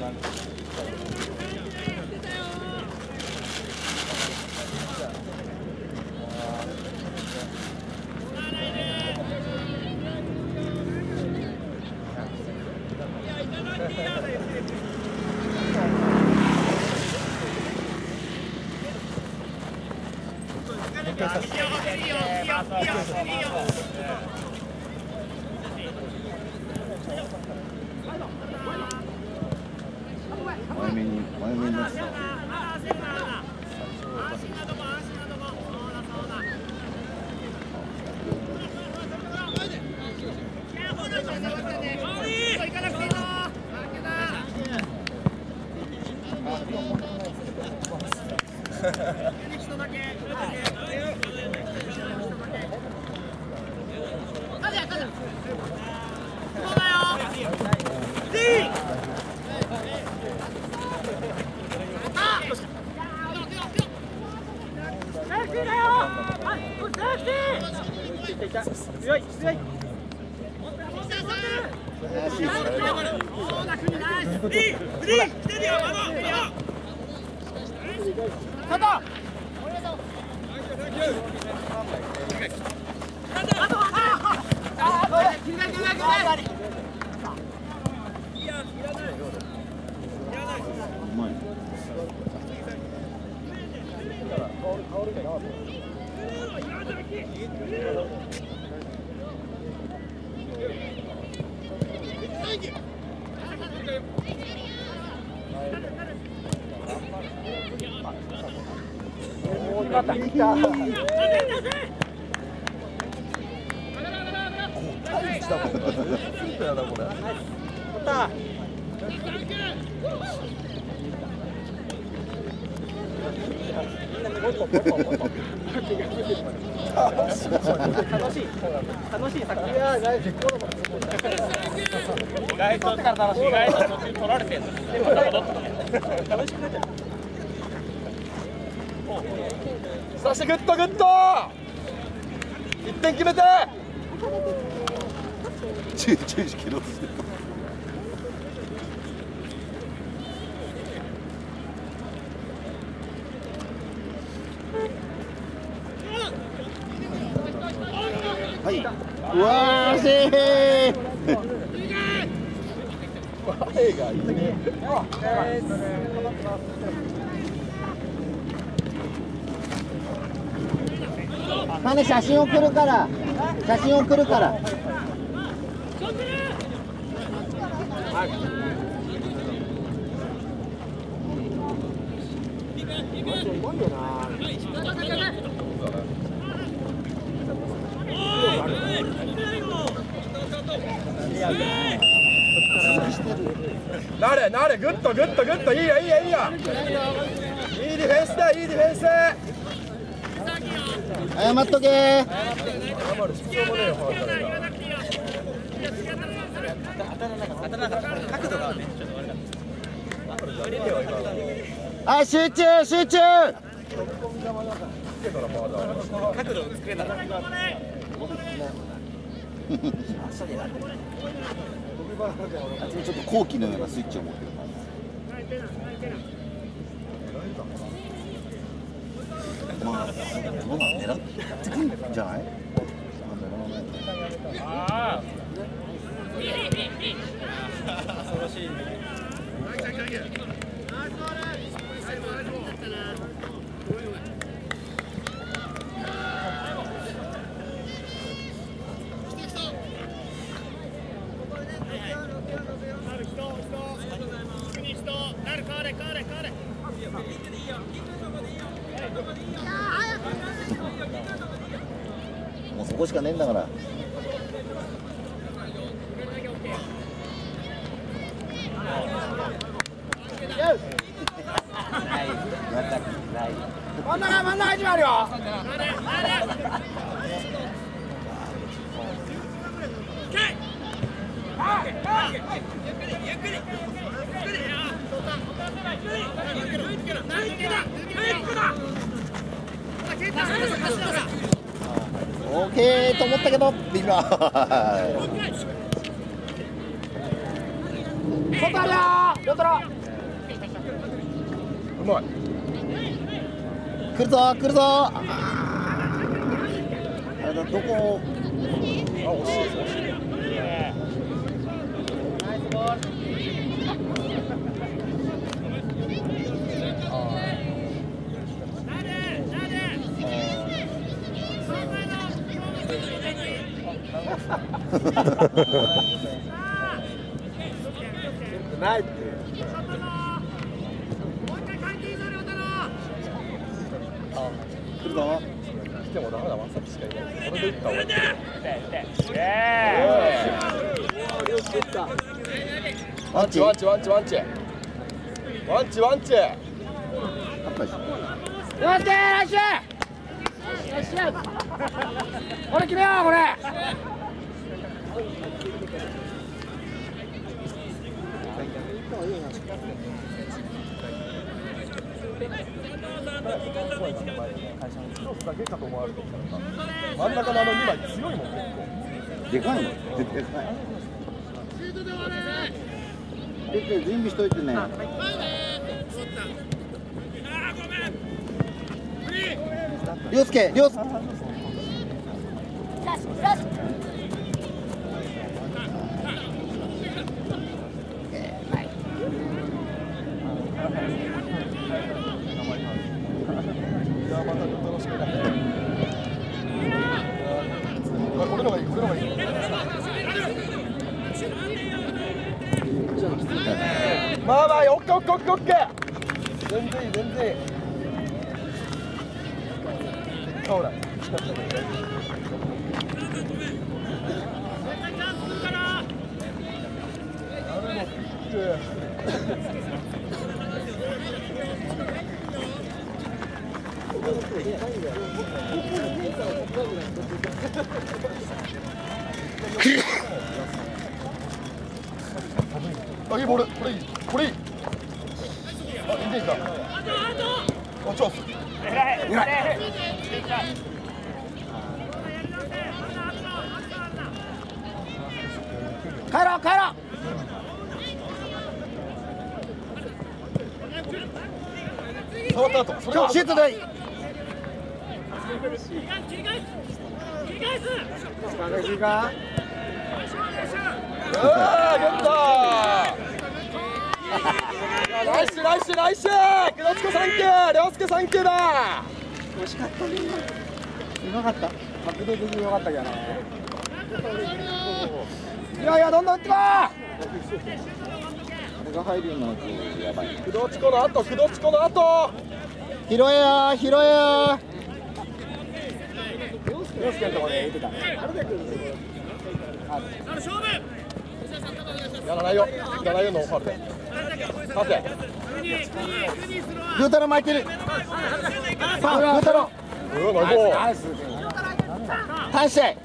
前目になってた。 楽しい作品。意外と途中取られてんの。でまた戻ってきて。楽しくなっちゃう。 そしてグッドグッド。1点決めて。 注意切ろうとしてる。はい。うわーしい。 前がいいね。 まね写真送るから。写真送るから。 なれグッドグッドグッド。いいよいいよいいよ。いいディフェンスだ、いいディフェンス。 謝っとけ。 謝る必要もねえよ。 当たらなかった。角度がねちょっと悪かった。 はい、集中集中。 角度を作れなかった。 あっちにちょっと後期のようなスイッチを持ってるから。まあ、どうなん狙ってくんじゃない？ ああ。恐ろしいね。 もうそこしかねえんだから。 真ん中始まるよ。 オーケーと思ったけどビビ外だよ。 うまい。 来るぞ来るぞ。あれだ、どこ。 あ、惜しいです惜しい。ないって。 来るぞ。 来てもダメだ、まさきしかいない。これでいったわ。ワンチワンチワンチワンチ。ワンチワンチ。 やっぱり。 よし来週。これ決めようこれ。 一つだけかと思われてきたのか。真ん中のあの2枚強いもん結構。 でかいの。でかい。出て準備しといてね。りょうすけ、りょうすけ。 これのがいい、これのがいい。まあまあ、オッケーオッケーオッケーオッケー。全然いい、全然いい。ほら。あ、いいボール、これいい、これいい。あ、いいでした。あ、チャンス。 帰ろう帰ろう。 触った後、それはシュートでいい。 ゲットナイスナイスナイス。クロチコサンキュー、涼介サンキューだ。 惜しかったね。うまかった。角度的に良かったけどね。 いやいやどんどん打ってこあれが入るようになるとやばい。 クロチコの後、クロチコの後。 拾えや拾えや。 涼介のところで打ってたね。 やらないよ、やらないよのファウルで。待て。 グータロ巻いてる。さあグータロ。 ナイス。 反して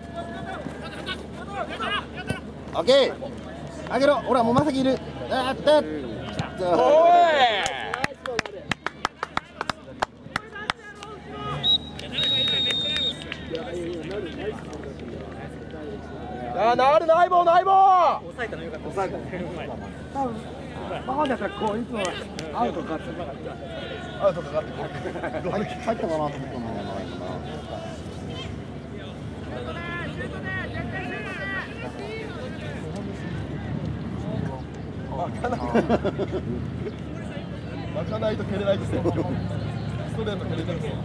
オッケー。あげろ。ほらもうまさきいる。あったおい。あ、なるないぼないぼ。 抑えたのよかった。抑えたね。多分バカだったらこういつもアウトかってなかった。 アウトかかってくる。 入ったかなと思ったのがないかな。 巻かないと蹴れないですよ。ストレート蹴れないですよ。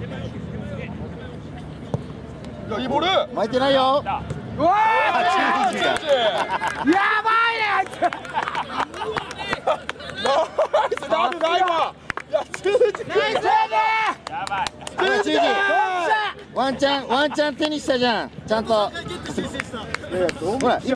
いや、いいボール。 巻いてないよ。 うわあ、チーズだ。 やばいねあいつ。 ナイス、なるないわ。いや、通じてる。 やばい。 通じてる。 ワンチャン手にしたじゃん。ちゃんと。ほら。